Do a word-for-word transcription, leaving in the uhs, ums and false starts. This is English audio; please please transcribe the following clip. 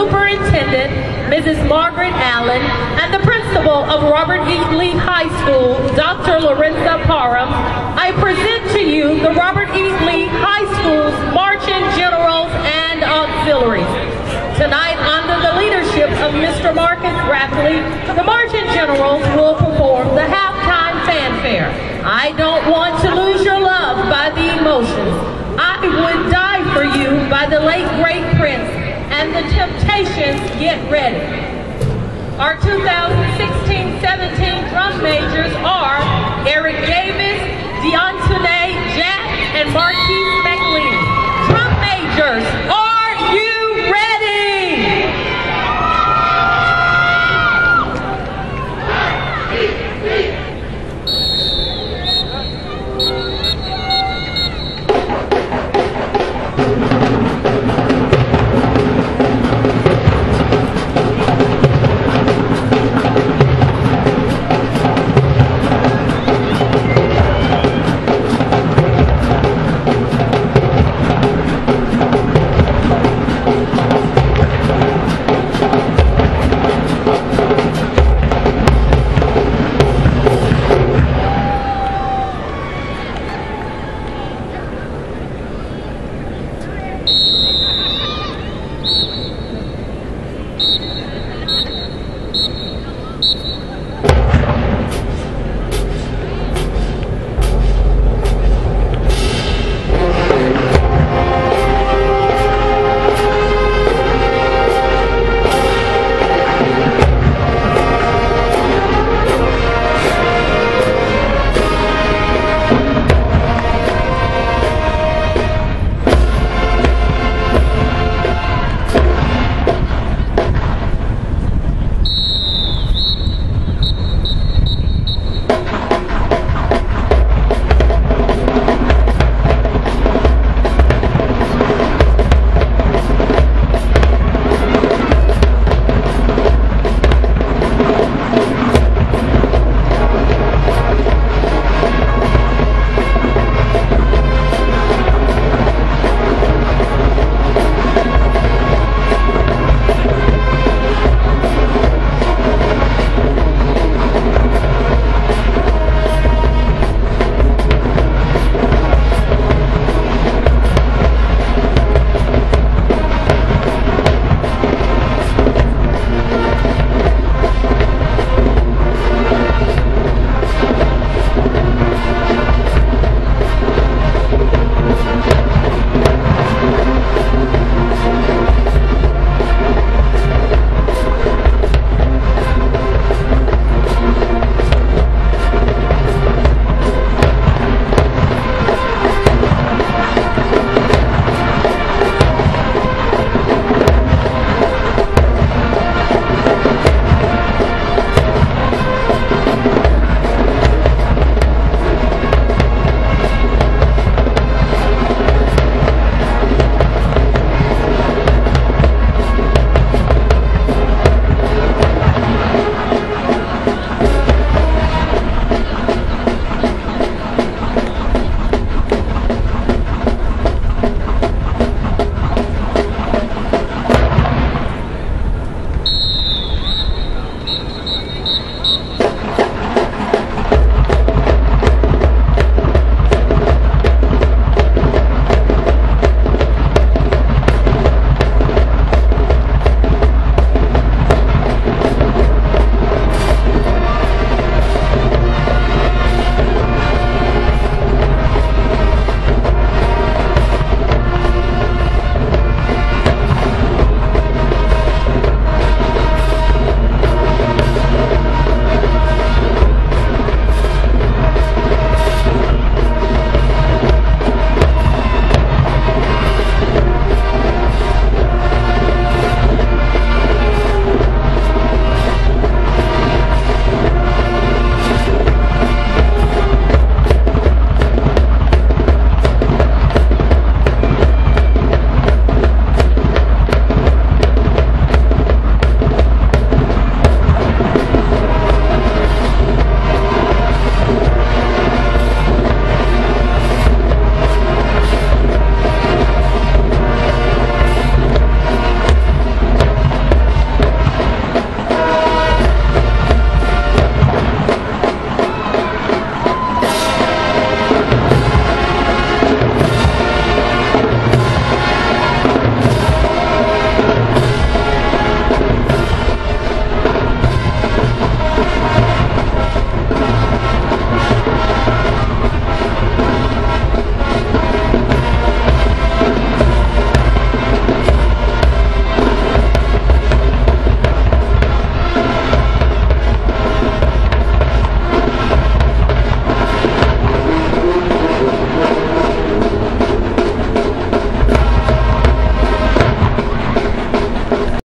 Superintendent, Missus Margaret Allen, and the Principal of Robert E. Lee High School, Doctor Lorenza Parham, I present to you the Robert E. Lee High School's Marching Generals and Auxiliaries. Tonight, under the leadership of Mister Marcus Rafley, the Marching Generals will perform the halftime fanfare. I don't want to lose your love by the emotions. I would die for you by the late great Prince and the Temptations. Get ready. Our two thousand sixteen seventeen drum majors are Eric Davis, Deontay Jack, and Marquise McLean. Drum majors are